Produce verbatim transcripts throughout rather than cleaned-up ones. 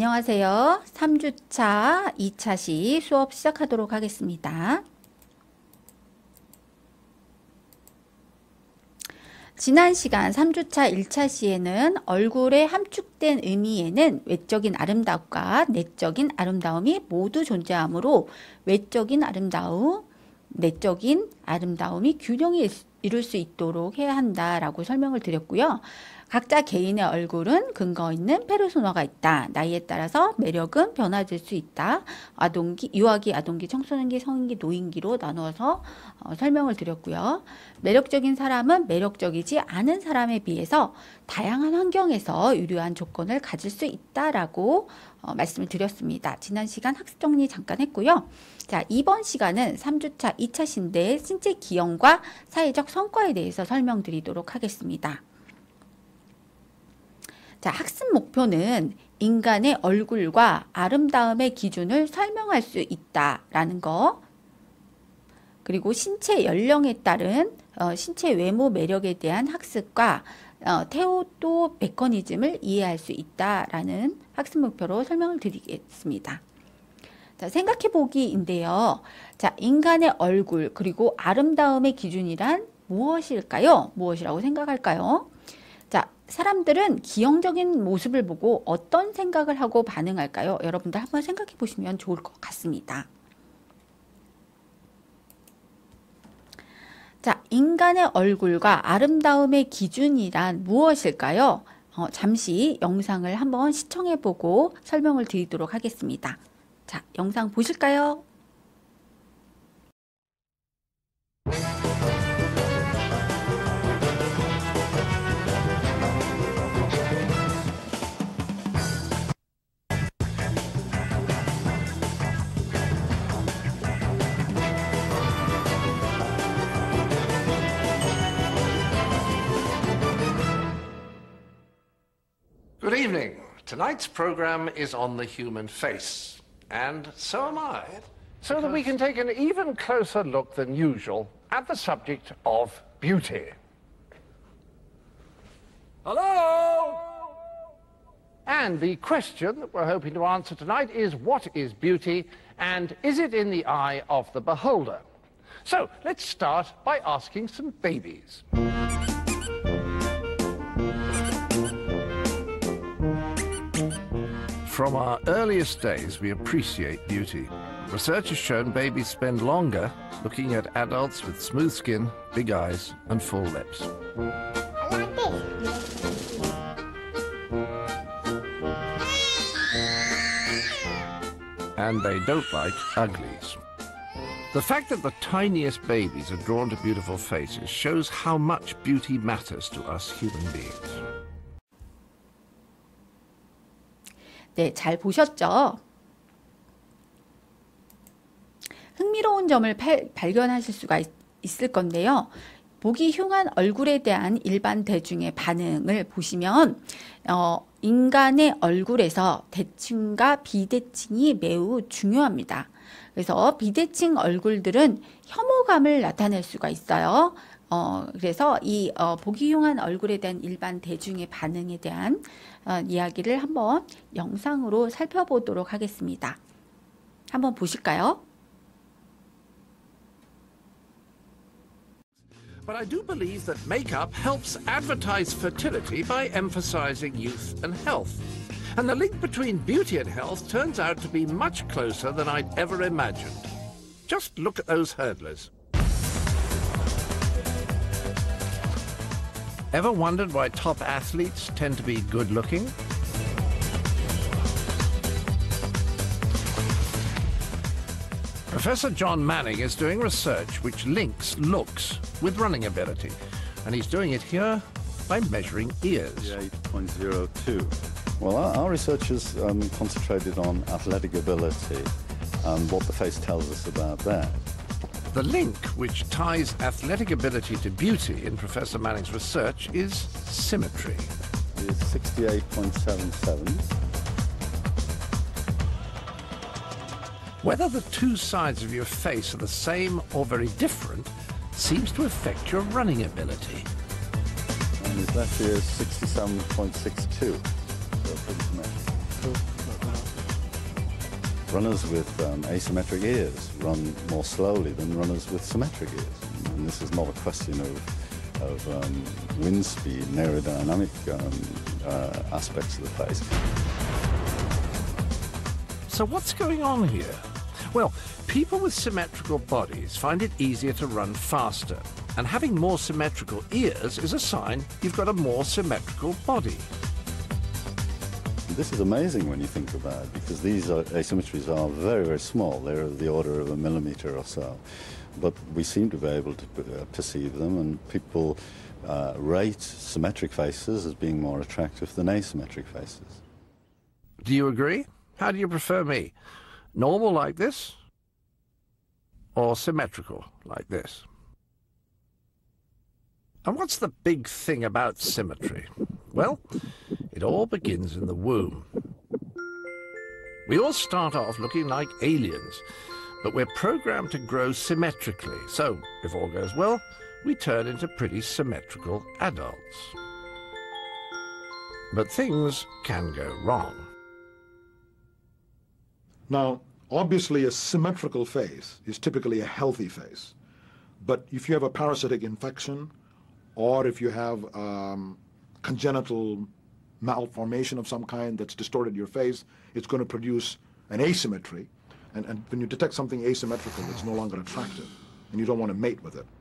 안녕하세요. 삼 주차 이 차 시 수업 시작하도록 하겠습니다. 지난 시간 삼 주차 일 차 시에는 얼굴의 함축된 의미에는 외적인 아름다움과 내적인 아름다움이 모두 존재하므로 외적인 아름다움, 내적인 아름다움이 균형이 이룰 수 있도록 해야 한다라고 설명을 드렸고요. 각자 개인의 얼굴은 근거 있는 페르소나가 있다. 나이에 따라서 매력은 변화될 수 있다. 아동기, 유아기, 아동기, 청소년기, 성인기, 노인기로 나누어서 어, 설명을 드렸고요. 매력적인 사람은 매력적이지 않은 사람에 비해서 다양한 환경에서 유리한 조건을 가질 수 있다라고 어, 말씀을 드렸습니다. 지난 시간 학습 정리 잠깐 했고요. 자, 이번 시간은 삼 주차 이 차 시인데 신체 기형과 사회적 성과에 대해서 설명드리도록 하겠습니다. 자, 학습 목표는 인간의 얼굴과 아름다움의 기준을 설명할 수 있다라는 거, 그리고 신체 연령에 따른 어, 신체 외모 매력에 대한 학습과 어, 태오도 메커니즘을 이해할 수 있다라는 학습 목표로 설명을 드리겠습니다. 자, 생각해 보기인데요. 자, 인간의 얼굴 그리고 아름다움의 기준이란 무엇일까요? 무엇이라고 생각할까요? 자, 사람들은 기형적인 모습을 보고 어떤 생각을 하고 반응할까요? 여러분들 한번 생각해 보시면 좋을 것 같습니다. 자, 인간의 얼굴과 아름다움의 기준이란 무엇일까요? 어, 잠시 영상을 한번 시청해 보고 설명을 드리도록 하겠습니다. 자, 영상 보실까요? Good evening. Tonight's program is on the human face, and so am I. So that we can take an even closer look than usual at the subject of beauty. Hello? And the question that we're hoping to answer tonight is, what is beauty, and is it in the eye of the beholder? So let's start by asking some babies. From our earliest days, we appreciate beauty. Research has shown babies spend longer looking at adults with smooth skin, big eyes, and full lips. I like this. And they don't like uglies. The fact that the tiniest babies are drawn to beautiful faces shows how much beauty matters to us human beings. 네, 잘 보셨죠? 흥미로운 점을 팔, 발견하실 수가 있, 있을 건데요. 보기 흉한 얼굴에 대한 일반 대중의 반응을 보시면 어, 인간의 얼굴에서 대칭과 비대칭이 매우 중요합니다. 그래서 비대칭 얼굴들은 혐오감을 나타낼 수가 있어요. 어, 그래서 이 어, 보기 흉한 얼굴에 대한 일반 대중의 반응에 대한 어, 이야기를 한번 영상으로 살펴보도록 하겠습니다. 한번 보실까요? But I do believe that makeup helps advertise fertility by emphasizing youth and health. And the link between beauty and health turns out to be much closer than I'd ever imagined. Just look at those hurdlers. Ever wondered why top athletes tend to be good-looking? Professor John Manning is doing research which links looks with running ability, and he's doing it here by measuring ears. eight point zero two. Well, our, our research is um, concentrated on athletic ability and what the face tells us about that. The link which ties athletic ability to beauty in Professor Manning's research is symmetry. It's sixty-eight point seven seven. Whether the two sides of your face are the same or very different seems to affect your running ability. And it actually is sixty-seven point six two. So pretty symmetrical. Runners with um, asymmetric ears run more slowly than runners with symmetric ears. And this is not a question of, of um, wind speed and aerodynamic um, uh, aspects of the face. So what's going on here? Well, people with symmetrical bodies find it easier to run faster, and having more symmetrical ears is a sign you've got a more symmetrical body. This is amazing when you think about it, because these are, asymmetries are very, very small. They're of the order of a millimetre or so. But we seem to be able to uh, perceive them, and people uh, rate symmetric faces as being more attractive than asymmetric faces. Do you agree? How do you prefer me? Normal like this? Or symmetrical like this? And what's the big thing about symmetry? Well, it all begins in the womb. We all start off looking like aliens, but we're programmed to grow symmetrically. So, if all goes well, we turn into pretty symmetrical adults. But things can go wrong. Now, obviously a symmetrical face is typically a healthy face. But if you have a parasitic infection, or if you have um, congenital malformation of some kind that's distorted your face, it's going to produce an asymmetry. And, and when you detect something asymmetrical, it's no longer attractive, and you don't want to mate with it.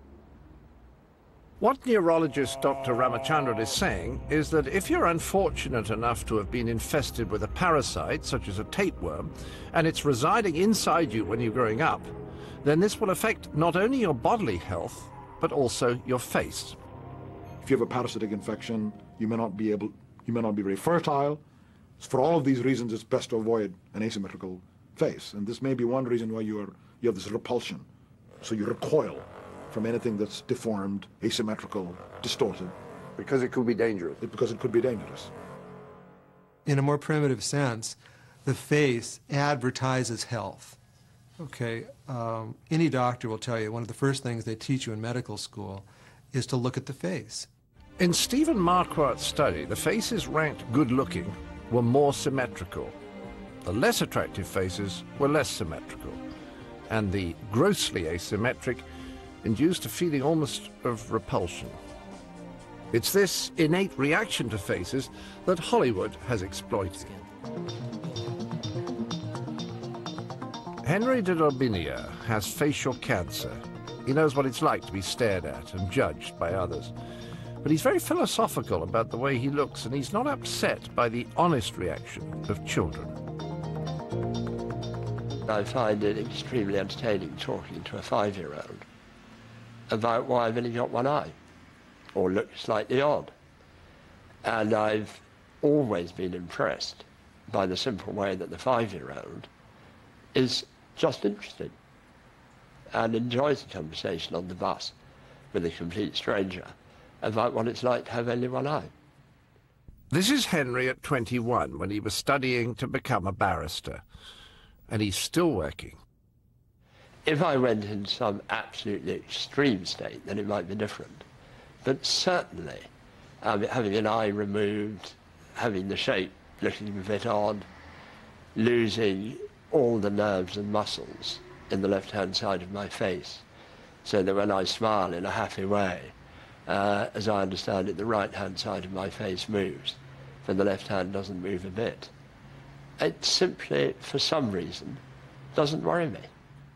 What neurologist Doctor Ramachandran is saying is that if you're unfortunate enough to have been infested with a parasite, such as a tapeworm, and it's residing inside you when you're growing up, then this will affect not only your bodily health, but also your face. If you have a parasitic infection, you may not be able, you may not be very fertile. For all of these reasons, it's best to avoid an asymmetrical face. And this may be one reason why you are, you have this repulsion. So you recoil from anything that's deformed, asymmetrical, distorted. Because it could be dangerous. It, because it could be dangerous. In a more primitive sense, the face advertises health. Okay, um, any doctor will tell you one of the first things they teach you in medical school is to look at the face. In Stephen Marquardt's study, the faces ranked good-looking were more symmetrical. The less attractive faces were less symmetrical. And the grossly asymmetric induced a feeling almost of repulsion. It's this innate reaction to faces that Hollywood has exploited. Henry de Robinia has facial cancer. He knows what it's like to be stared at and judged by others. But he's very philosophical about the way he looks, and he's not upset by the honest reaction of children. I find it extremely entertaining talking to a five-year-old about why I've only got one eye, or look slightly odd. And I've always been impressed by the simple way that the five-year-old is just interested and enjoys the conversation on the bus with a complete stranger about what it's like to have only one eye. This is Henry at twenty-one, when he was studying to become a barrister, and he's still working. If I went in some absolutely extreme state, then it might be different. But certainly, um, having an eye removed, having the shape looking a bit odd, losing all the nerves and muscles in the left-hand side of my face, so that when I smile in a happy way, uh, as I understand it, the right-hand side of my face moves, but the left hand doesn't move a bit. It simply, for some reason, doesn't worry me.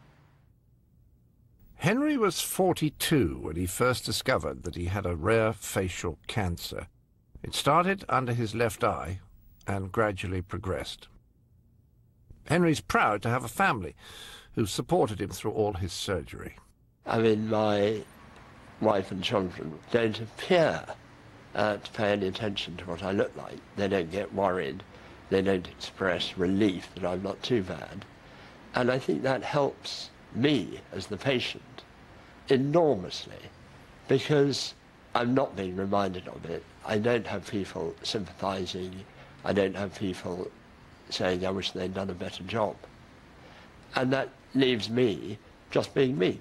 Henry was forty-two when he first discovered that he had a rare facial cancer. It started under his left eye and gradually progressed. Henry's proud to have a family who supported him through all his surgery. I mean, my wife and children don't appear uh, to pay any attention to what I look like. They don't get worried. They don't express relief that I'm not too bad. And I think that helps me as the patient enormously, because I'm not being reminded of it. I don't have people sympathizing. I don't have people saying I wish they'd done a better job. And that leaves me just being me.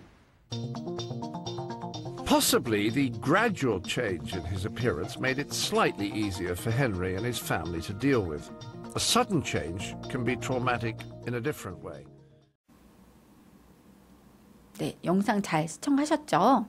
Possibly the gradual change in his appearance made it slightly easier for Henry and his family to deal with. A sudden change can be traumatic in a different way. 네, 영상 잘 시청하셨죠?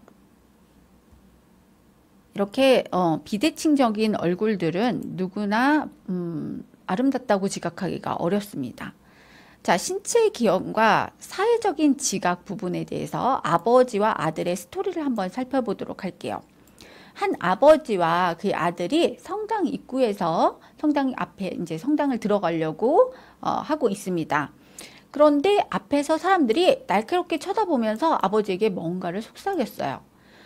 이렇게 어, 비대칭적인 얼굴들은 누구나 음, 아름답다고 지각하기가 어렵습니다. 자, 신체 기형과 사회적인 지각 부분에 대해서 아버지와 아들의 스토리를 한번 살펴보도록 할게요. 한 아버지와 그 아들이 성당 입구에서 성당 앞에 이제 성당을 들어가려고 어, 하고 있습니다. 그런데 앞에서 사람들이 날카롭게 쳐다보면서 아버지에게 뭔가를 속삭였어요.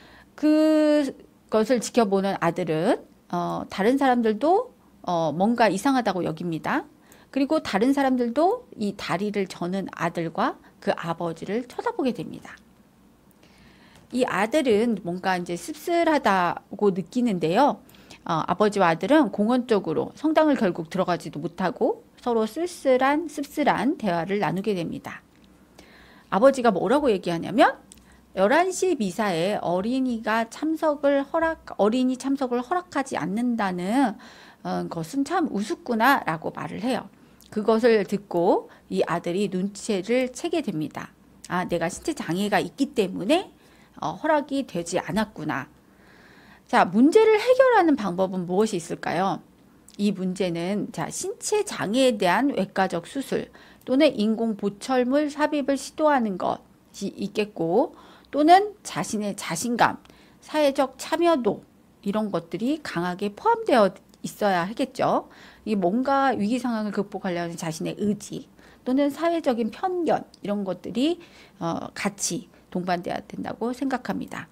그것을 지켜보는 아들은 어, 다른 사람들도 어, 뭔가 이상하다고 여깁니다. 그리고 다른 사람들도 이 다리를 저는 아들과 그 아버지를 쳐다보게 됩니다. 이 아들은 뭔가 이제 씁쓸하다고 느끼는데요. 어, 아버지와 아들은 공원 쪽으로 성당을 결국 들어가지도 못하고 서로 쓸쓸한 씁쓸한 대화를 나누게 됩니다. 아버지가 뭐라고 얘기하냐면 열한 시 미사에 어린이가 참석을 허락, 어린이 참석을 허락하지 않는다는 어, 것은 참 우습구나 라고 말을 해요. 그것을 듣고 이 아들이 눈치를 채게 됩니다. 아, 내가 신체 장애가 있기 때문에 어, 허락이 되지 않았구나. 자, 문제를 해결하는 방법은 무엇이 있을까요? 이 문제는 자, 신체 장애에 대한 외과적 수술 또는 인공 보철물 삽입을 시도하는 것이 있겠고, 또는 자신의 자신감, 사회적 참여도 이런 것들이 강하게 포함되어 있어야 하겠죠. 이 뭔가 위기 상황을 극복하려는 자신의 의지 또는 사회적인 편견 이런 것들이 어, 같이 동반돼야 된다고 생각합니다.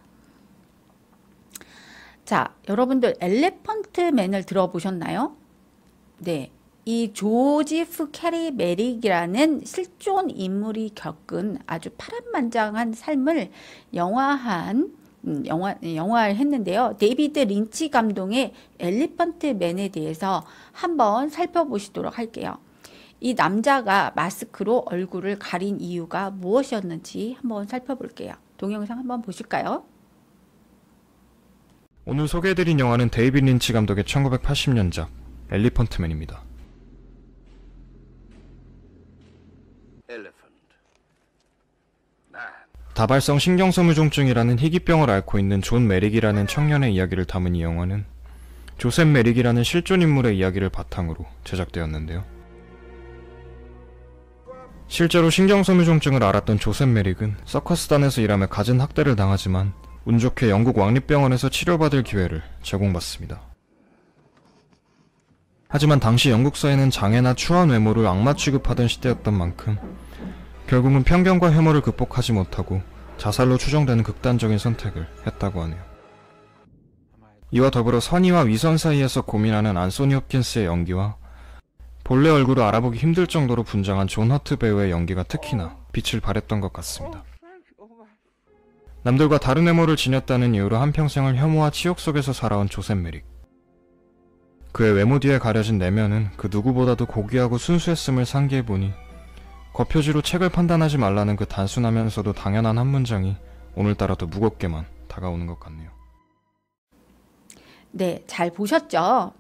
자, 여러분들 엘리펀트맨을 들어보셨나요? 네, 이 조지프 캐리 메릭이라는 실존 인물이 겪은 아주 파란만장한 삶을 영화한 음, 영화, 영화를 했는데요. 데이비드 린치 감독의 엘리펀트맨에 대해서 한번 살펴보시도록 할게요. 이 남자가 마스크로 얼굴을 가린 이유가 무엇이었는지 한번 살펴볼게요. 동영상 한번 보실까요? 오늘 소개해드린 영화는 데이비드 린치 감독의 천구백팔십 년작 엘리펀트맨입니다. 다발성 신경소모종증이라는 희귀병을 앓고 있는 존 메릭이라는 청년의 이야기를 담은 이 영화는 조셉 메릭이라는 실존 인물의 이야기를 바탕으로 제작되었는데요. 실제로 신경소모종증을 앓았던 조셉 메릭은 서커스단에서 일하며 갖은 학대를 당하지만 운 좋게 영국 왕립병원에서 치료받을 기회를 제공받습니다. 하지만 당시 영국 사회는 장애나 추한 외모를 악마 취급하던 시대였던 만큼 결국은 편견과 혐오를 극복하지 못하고 자살로 추정되는 극단적인 선택을 했다고 하네요. 이와 더불어 선의와 위선 사이에서 고민하는 안소니 홉킨스의 연기와 본래 얼굴을 알아보기 힘들 정도로 분장한 존 허트 배우의 연기가 특히나 빛을 발했던 것 같습니다. 남들과 다른 외모를 지녔다는 이유로 한평생을 혐오와 치욕 속에서 살아온 조셉 메릭. 그의 외모 뒤에 가려진 내면은 그 누구보다도 고귀하고 순수했음을 상기해보니 겉표지로 책을 판단하지 말라는 그 단순하면서도 당연한 한 문장이 오늘따라 더 무겁게만 다가오는 것 같네요. 네, 잘 보셨죠?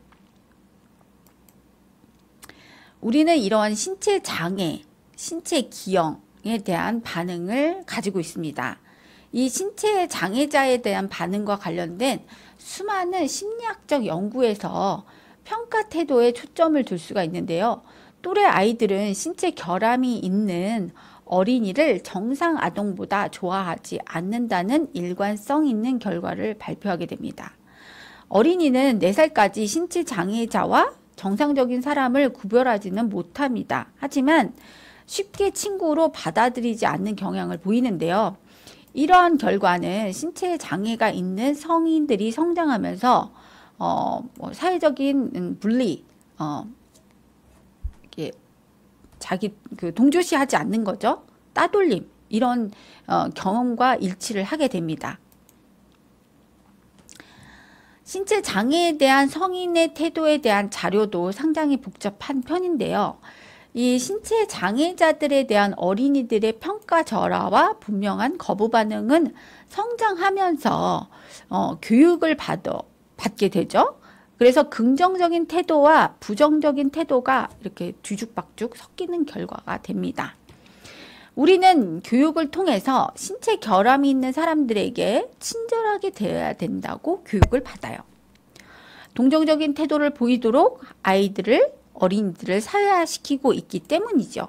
우리는 이런 신체 장애, 신체 기형에 대한 반응을 가지고 있습니다. 이 신체 장애자에 대한 반응과 관련된 수많은 심리학적 연구에서 평가 태도에 초점을 둘 수가 있는데요. 또래 아이들은 신체 결함이 있는 어린이를 정상 아동보다 좋아하지 않는다는 일관성 있는 결과를 발표하게 됩니다. 어린이는 네 살까지 신체 장애자와 정상적인 사람을 구별하지는 못합니다. 하지만 쉽게 친구로 받아들이지 않는 경향을 보이는데요. 이러한 결과는 신체 장애가 있는 성인들이 성장하면서 어, 뭐 사회적인 분리, 어, 이게 자기 그 동조시하지 않는 거죠. 따돌림 이런 어, 경험과 일치를 하게 됩니다. 신체 장애에 대한 성인의 태도에 대한 자료도 상당히 복잡한 편인데요. 이 신체 장애자들에 대한 어린이들의 평가절하와 분명한 거부 반응은 성장하면서 어, 교육을 받아, 받게 되죠. 그래서 긍정적인 태도와 부정적인 태도가 이렇게 뒤죽박죽 섞이는 결과가 됩니다. 우리는 교육을 통해서 신체 결함이 있는 사람들에게 친절하게 대해야 된다고 교육을 받아요. 동정적인 태도를 보이도록 아이들을, 어린이들을 사회화시키고 있기 때문이죠.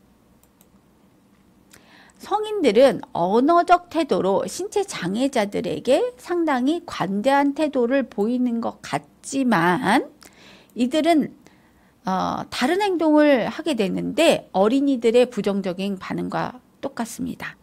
성인들은 언어적 태도로 신체 장애자들에게 상당히 관대한 태도를 보이는 것 같지만 이들은 어, 다른 행동을 하게 되는데 어린이들의 부정적인 반응과 똑같습니다.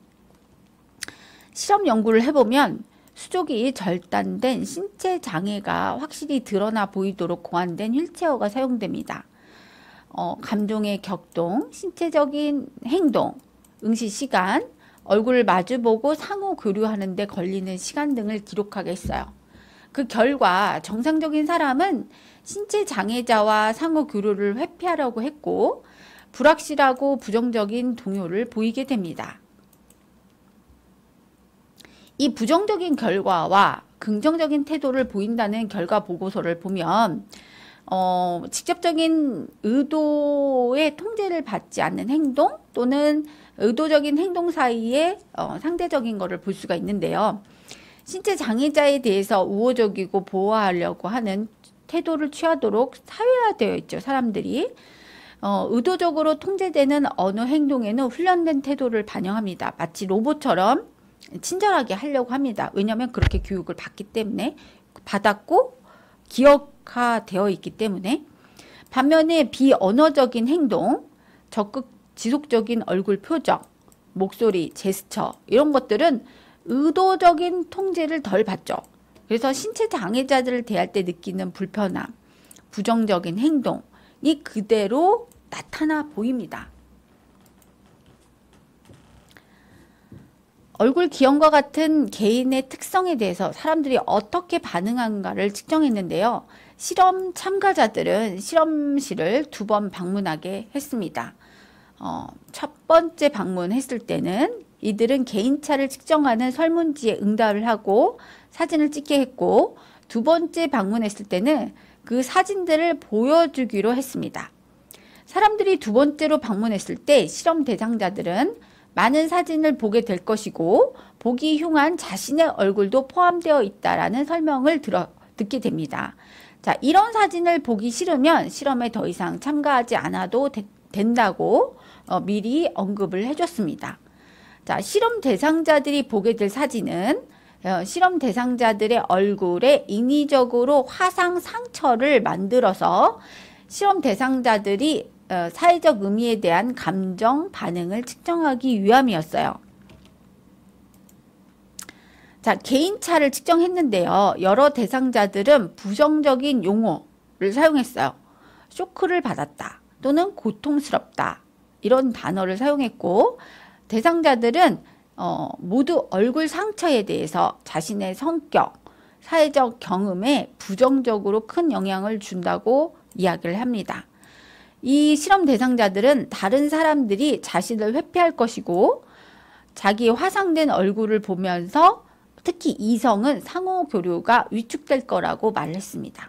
실험 연구를 해보면 수족이 절단된 신체 장애가 확실히 드러나 보이도록 고안된 휠체어가 사용됩니다. 어, 감정의 격동, 신체적인 행동, 응시 시간, 얼굴을 마주보고 상호 교류하는 데 걸리는 시간 등을 기록하게 했어요. 그 결과 정상적인 사람은 신체 장애자와 상호 교류를 회피하려고 했고 불확실하고 부정적인 동요를 보이게 됩니다. 이 부정적인 결과와 긍정적인 태도를 보인다는 결과 보고서를 보면 어, 직접적인 의도의 통제를 받지 않는 행동 또는 의도적인 행동 사이에 어, 상대적인 것을 볼 수가 있는데요. 신체 장애자에 대해서 우호적이고 보호하려고 하는 태도를 취하도록 사회화되어 있죠. 사람들이. 어, 의도적으로 통제되는 어느 행동에는 훈련된 태도를 반영합니다. 마치 로봇처럼 친절하게 하려고 합니다. 왜냐하면 그렇게 교육을 받기 때문에 받았고 기억화되어 있기 때문에. 반면에 비언어적인 행동, 적극 지속적인 얼굴 표정, 목소리, 제스처 이런 것들은 의도적인 통제를 덜 받죠. 그래서 신체 장애자들을 대할 때 느끼는 불편함, 부정적인 행동이 그대로 나타나 보입니다. 얼굴 기형과 같은 개인의 특성에 대해서 사람들이 어떻게 반응한가를 측정했는데요. 실험 참가자들은 실험실을 두 번 방문하게 했습니다. 어, 첫 번째 방문했을 때는 이들은 개인차를 측정하는 설문지에 응답을 하고 사진을 찍게 했고 두 번째 방문했을 때는 그 사진들을 보여주기로 했습니다. 사람들이 두 번째로 방문했을 때 실험 대상자들은 많은 사진을 보게 될 것이고 보기 흉한 자신의 얼굴도 포함되어 있다라는 설명을 들어, 듣게 됩니다. 자, 이런 사진을 보기 싫으면 실험에 더 이상 참가하지 않아도 되, 된다고 어, 미리 언급을 해줬습니다. 자, 실험 대상자들이 보게 될 사진은 어, 실험 대상자들의 얼굴에 인위적으로 화상 상처를 만들어서 실험 대상자들이 어, 사회적 의미에 대한 감정 반응을 측정하기 위함이었어요. 자, 개인차를 측정했는데요. 여러 대상자들은 부정적인 용어를 사용했어요. 쇼크를 받았다 또는 고통스럽다 이런 단어를 사용했고 대상자들은 어, 모두 얼굴 상처에 대해서 자신의 성격, 사회적 경험에 부정적으로 큰 영향을 준다고 이야기를 합니다. 이 실험 대상자들은 다른 사람들이 자신을 회피할 것이고 자기 화상된 얼굴을 보면서 특히 이성은 상호 교류가 위축될 거라고 말했습니다.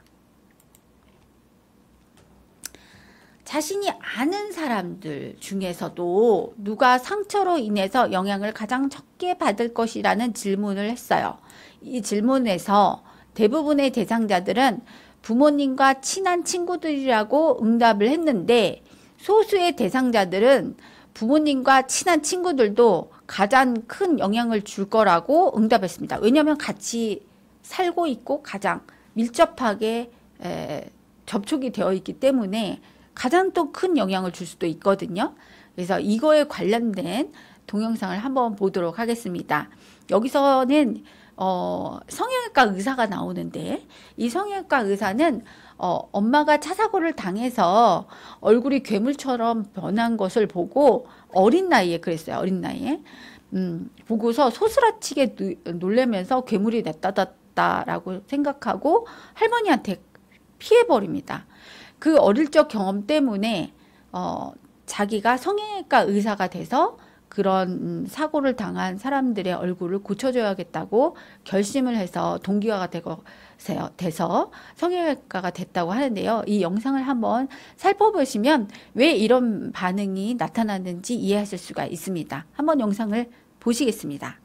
자신이 아는 사람들 중에서도 누가 상처로 인해서 영향을 가장 적게 받을 것이라는 질문을 했어요. 이 질문에서 대부분의 대상자들은 부모님과 친한 친구들이라고 응답을 했는데 소수의 대상자들은 부모님과 친한 친구들도 가장 큰 영향을 줄 거라고 응답했습니다. 왜냐하면 같이 살고 있고 가장 밀접하게 에, 접촉이 되어 있기 때문에 가장 또 큰 영향을 줄 수도 있거든요. 그래서 이거에 관련된 동영상을 한번 보도록 하겠습니다. 여기서는 어, 성형외과 의사가 나오는데 이 성형외과 의사는 어, 엄마가 차 사고를 당해서 얼굴이 괴물처럼 변한 것을 보고 어린 나이에 그랬어요. 어린 나이에 음, 보고서 소스라치게 놀라면서 괴물이 나타났다라고 생각하고 할머니한테 피해버립니다. 그 어릴 적 경험 때문에 어, 자기가 성형외과 의사가 돼서 그런 사고를 당한 사람들의 얼굴을 고쳐줘야겠다고 결심을 해서 동기화가 되고 돼서 성형외과가 됐다고 하는데요. 이 영상을 한번 살펴보시면 왜 이런 반응이 나타났는지 이해하실 수가 있습니다. 한번 영상을 보시겠습니다.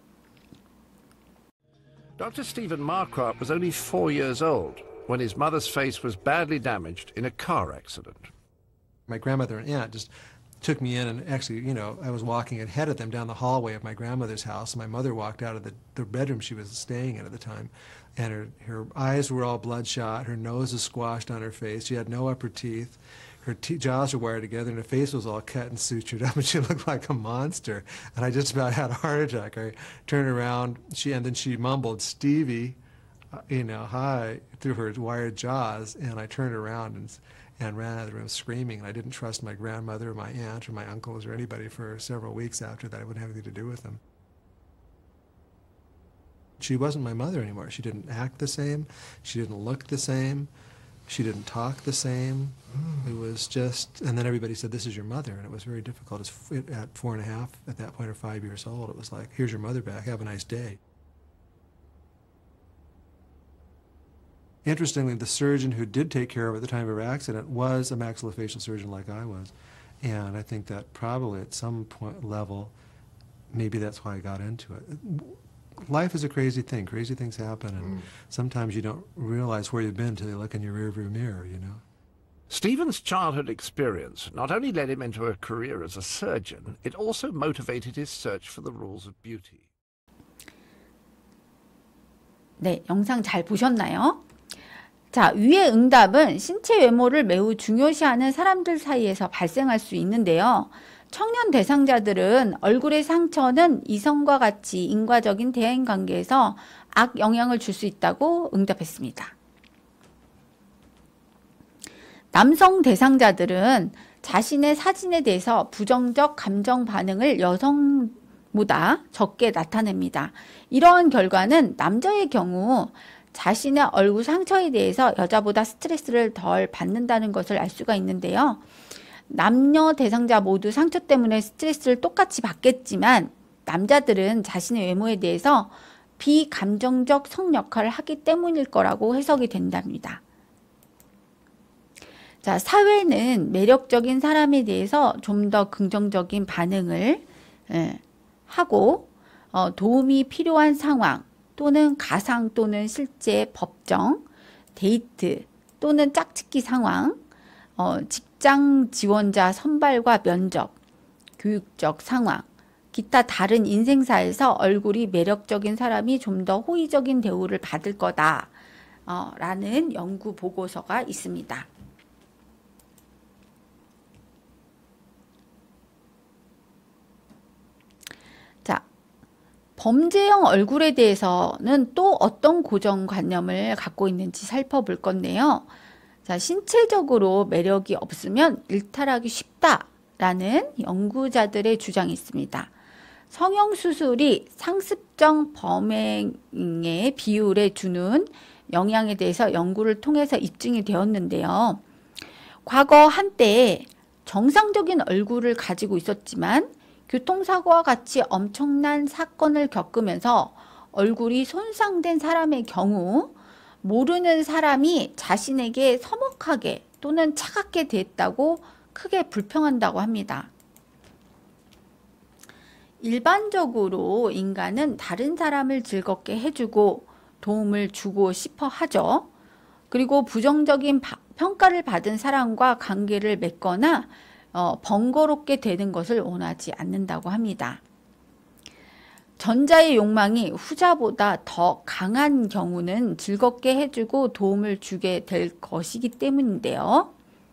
Doctor Stephen Marquardt was only four years old when his mother's face was badly damaged in a car accident. My grandmother and aunt just took me in, and actually, you know, I was walking ahead of them down the hallway of my grandmother's house. My mother walked out of the, the bedroom she was staying in at the time, and her, her eyes were all bloodshot, her nose was squashed on her face, she had no upper teeth, her te jaws were wired together, and her face was all cut and sutured up, and she looked like a monster. And I just about had a heart attack. I turned around, she and then she mumbled, "Stevie," uh, you know, "hi," through her wired jaws, and I turned around and and ran out of the room screaming. And I didn't trust my grandmother or my aunt or my uncles or anybody for several weeks after that. I wouldn't have anything to do with them. She wasn't my mother anymore. She didn't act the same. She didn't look the same. She didn't talk the same. It was just, and then everybody said, "This is your mother," and it was very difficult. At four and a half, at that point, or five years old, it was like, "Here's your mother back. Have a nice day." Interestingly, the surgeon who did take care of her at the time of her accident was a maxillofacial surgeon like I was. And I think that probably at some point level, maybe that's why I got into it. Life is a crazy thing. Crazy things happen, and mm. sometimes you don't realize where you've been until you look in your rearview mirror, you know. Stephen's childhood experience not only led him into a career as a surgeon, it also motivated his search for the rules of beauty. 네, 영상 잘 보셨나요? 자, 위의 응답은 신체 외모를 매우 중요시하는 사람들 사이에서 발생할 수 있는데요. 청년 대상자들은 얼굴의 상처는 이성과 같이 인과적인 대인관계에서 악영향을 줄 수 있다고 응답했습니다. 남성 대상자들은 자신의 사진에 대해서 부정적 감정 반응을 여성보다 적게 나타냅니다. 이러한 결과는 남자의 경우 자신의 얼굴 상처에 대해서 여자보다 스트레스를 덜 받는다는 것을 알 수가 있는데요. 남녀 대상자 모두 상처 때문에 스트레스를 똑같이 받겠지만 남자들은 자신의 외모에 대해서 비감정적 성 역할을 하기 때문일 거라고 해석이 된답니다. 자, 사회는 매력적인 사람에 대해서 좀 더 긍정적인 반응을 예, 하고 어, 도움이 필요한 상황 또는 가상 또는 실제 법정, 데이트 또는 짝짓기 상황, 어, 직장 지원자 선발과 면접, 교육적 상황, 기타 다른 인생사에서 얼굴이 매력적인 사람이 좀 더 호의적인 대우를 받을 거다 어, 라는 연구 보고서가 있습니다. 자, 범죄형 얼굴에 대해서는 또 어떤 고정관념을 갖고 있는지 살펴볼 건데요. 자, 신체적으로 매력이 없으면 일탈하기 쉽다라는 연구자들의 주장이 있습니다. 성형수술이 상습적 범행의 비율에 주는 영향에 대해서 연구를 통해서 입증이 되었는데요. 과거 한때 정상적인 얼굴을 가지고 있었지만 교통사고와 같이 엄청난 사건을 겪으면서 얼굴이 손상된 사람의 경우 모르는 사람이 자신에게 서먹하게 또는 차갑게 됐다고 크게 불평한다고 합니다. 일반적으로 인간은 다른 사람을 즐겁게 해주고 도움을 주고 싶어 하죠. 그리고 부정적인 바, 평가를 받은 사람과 관계를 맺거나 어, 번거롭게 되는 것을 원하지 않는다고 합니다. 전자의 욕망이 후자보다 더 강한 경우는 즐겁게 해주고 도움을 주게 될 것이기 때문인데요.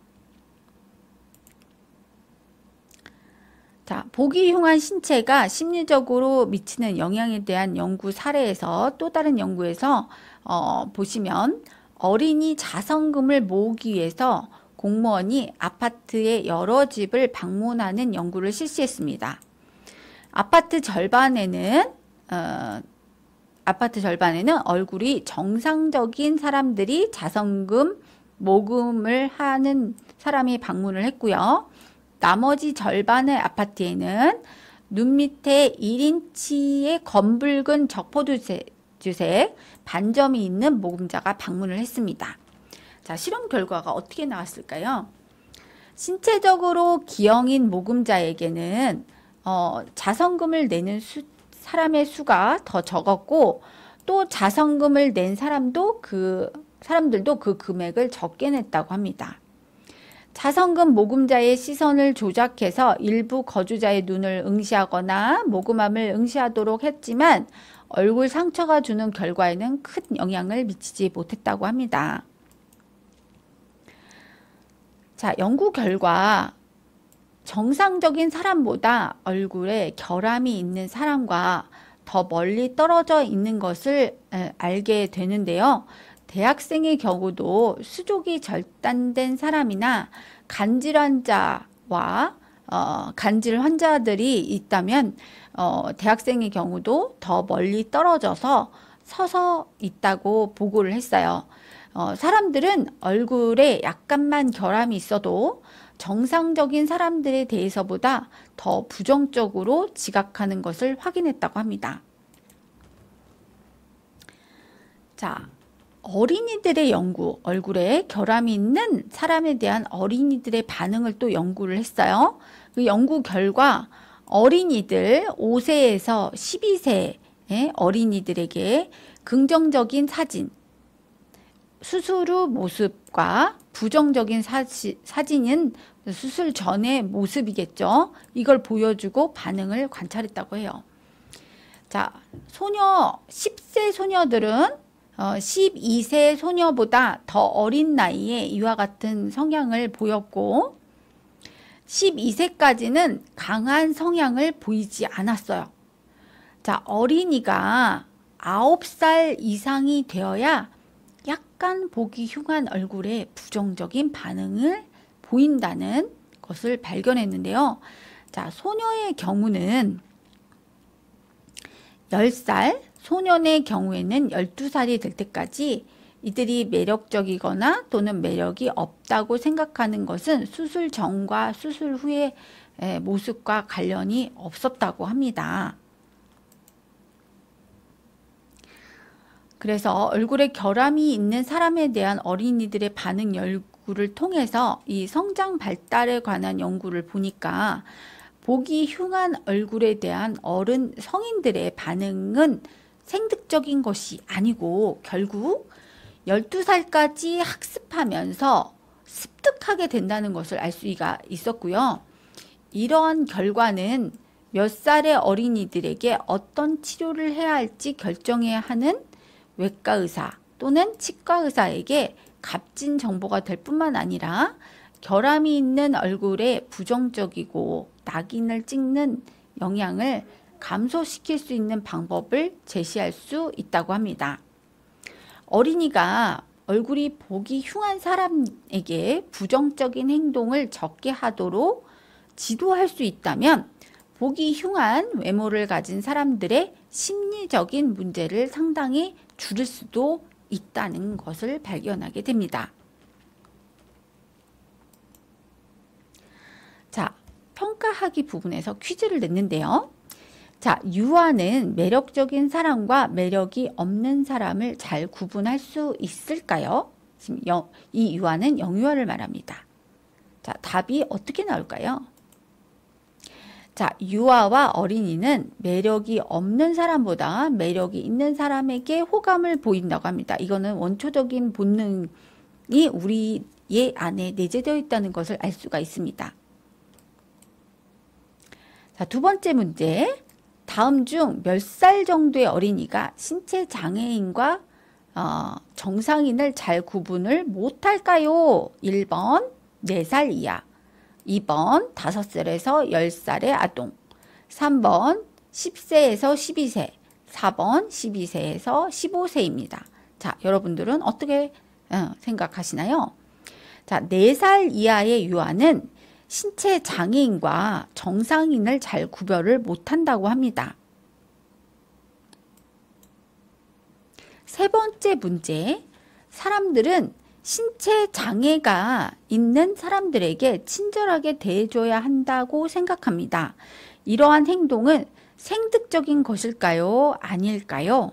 자, 보기 흉한 신체가 심리적으로 미치는 영향에 대한 연구 사례에서 또 다른 연구에서 어, 보시면 어린이 자선금을 모으기 위해서 공무원이 아파트의 여러 집을 방문하는 연구를 실시했습니다. 아파트 절반에는 어, 아파트 절반에는 얼굴이 정상적인 사람들이 자선금 모금을 하는 사람이 방문을 했고요. 나머지 절반의 아파트에는 눈 밑에 일 인치의 검붉은 적포주색 반점이 있는 모금자가 방문을 했습니다. 자, 실험 결과가 어떻게 나왔을까요? 신체적으로 기형인 모금자에게는 어, 자선금을 내는 수, 사람의 수가 더 적었고, 또 자선금을 낸 사람도 그 사람들도 그 금액을 적게 냈다고 합니다. 자선금 모금자의 시선을 조작해서 일부 거주자의 눈을 응시하거나 모금함을 응시하도록 했지만 얼굴 상처가 주는 결과에는 큰 영향을 미치지 못했다고 합니다. 자, 연구 결과 정상적인 사람보다 얼굴에 결함이 있는 사람과 더 멀리 떨어져 있는 것을 알게 되는데요. 대학생의 경우도 수족이 절단된 사람이나 간질 환자와 어, 간질 환자들이 있다면 어, 대학생의 경우도 더 멀리 떨어져서 서서 있다고 보고를 했어요. 어, 사람들은 얼굴에 약간만 결함이 있어도 정상적인 사람들에 대해서보다 더 부정적으로 지각하는 것을 확인했다고 합니다. 자, 어린이들의 연구, 얼굴에 결함이 있는 사람에 대한 어린이들의 반응을 또 연구를 했어요. 그 연구 결과 어린이들 오 세에서 십이 세의 어린이들에게 긍정적인 사진, 수술 후 모습과 부정적인 사시, 사진은 수술 전의 모습이겠죠. 이걸 보여주고 반응을 관찰했다고 해요. 자, 소녀 십 세 소녀들은 어, 십이 세 소녀보다 더 어린 나이에 이와 같은 성향을 보였고 십이 세까지는 강한 성향을 보이지 않았어요. 자, 어린이가 아홉 살 이상이 되어야 약간 보기 흉한 얼굴에 부정적인 반응을 보인다는 것을 발견했는데요. 자, 소녀의 경우는 열 살, 소년의 경우에는 열두 살이 될 때까지 이들이 매력적이거나 또는 매력이 없다고 생각하는 것은 수술 전과 수술 후의 모습과 관련이 없었다고 합니다. 그래서 얼굴에 결함이 있는 사람에 대한 어린이들의 반응 연구를 통해서 이 성장 발달에 관한 연구를 보니까 보기 흉한 얼굴에 대한 어른 성인들의 반응은 생득적인 것이 아니고 결국 열두 살까지 학습하면서 습득하게 된다는 것을 알 수가 있었고요. 이러한 결과는 몇 살의 어린이들에게 어떤 치료를 해야 할지 결정해야 하는 외과 의사 또는 치과 의사에게 값진 정보가 될 뿐만 아니라 결함이 있는 얼굴에 부정적이고 낙인을 찍는 영향을 감소시킬 수 있는 방법을 제시할 수 있다고 합니다. 어린이가 얼굴이 보기 흉한 사람에게 부정적인 행동을 적게 하도록 지도할 수 있다면 보기 흉한 외모를 가진 사람들의 심리적인 문제를 상당히 줄일 수도 있다는 것을 발견하게 됩니다. 자, 평가하기 부분에서 퀴즈를 냈는데요. 자, 유아는 매력적인 사람과 매력이 없는 사람을 잘 구분할 수 있을까요? 지금 영, 이 유아는 영유아를 말합니다. 자, 답이 어떻게 나올까요? 자, 유아와 어린이는 매력이 없는 사람보다 매력이 있는 사람에게 호감을 보인다고 합니다. 이거는 원초적인 본능이 우리의 안에 내재되어 있다는 것을 알 수가 있습니다. 자, 두 번째 문제. 다음 중 몇 살 정도의 어린이가 신체 장애인과 어, 정상인을 잘 구분을 못할까요? 일 번 네 살 이하, 이 번 다섯 살에서 열 살의 아동, 삼 번 십 세에서 십이 세, 사 번 십이 세에서 십오 세입니다. 자, 여러분들은 어떻게 어, 생각하시나요? 자, 네 살 이하의 유아는 신체 장애인과 정상인을 잘 구별을 못한다고 합니다. 세 번째 문제, 사람들은 신체 장애가 있는 사람들에게 친절하게 대해줘야 한다고 생각합니다. 이러한 행동은 생득적인 것일까요? 아닐까요?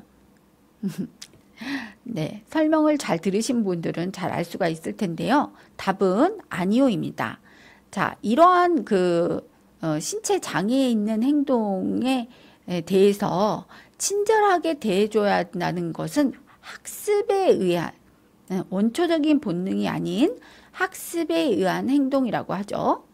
네, 설명을 잘 들으신 분들은 잘 알 수가 있을 텐데요. 답은 아니오입니다. 자, 이러한 그 어, 신체 장애에 있는 행동에 대해서 친절하게 대해줘야 한다는 것은 학습에 의한 원초적인 본능이 아닌 학습에 의한 행동이라고 하죠.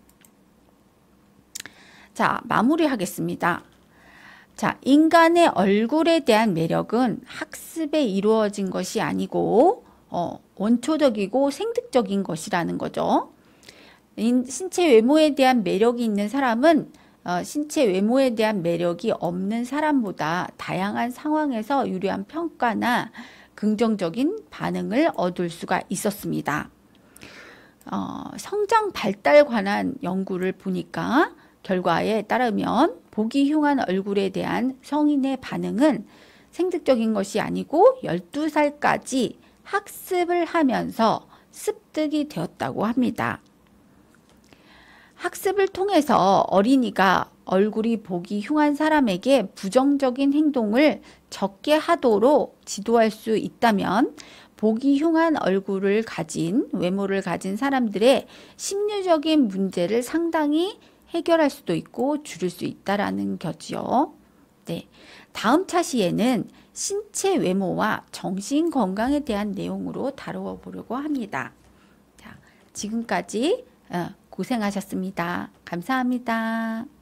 자, 마무리하겠습니다. 자, 인간의 얼굴에 대한 매력은 학습에 이루어진 것이 아니고 어, 원초적이고 생득적인 것이라는 거죠. 인, 신체 외모에 대한 매력이 있는 사람은 어, 신체 외모에 대한 매력이 없는 사람보다 다양한 상황에서 유리한 평가나 긍정적인 반응을 얻을 수가 있었습니다. 어, 성장 발달 관한 연구를 보니까 결과에 따르면 보기 흉한 얼굴에 대한 성인의 반응은 생득적인 것이 아니고 열두 살까지 학습을 하면서 습득이 되었다고 합니다. 학습을 통해서 어린이가 얼굴이 보기 흉한 사람에게 부정적인 행동을 적게 하도록 지도할 수 있다면 보기 흉한 얼굴을 가진 외모를 가진 사람들의 심리적인 문제를 상당히 해결할 수도 있고 줄일 수 있다라는 거지요. 네, 다음 차시에는 신체 외모와 정신 건강에 대한 내용으로 다루어 보려고 합니다. 자, 지금까지 고생하셨습니다. 감사합니다.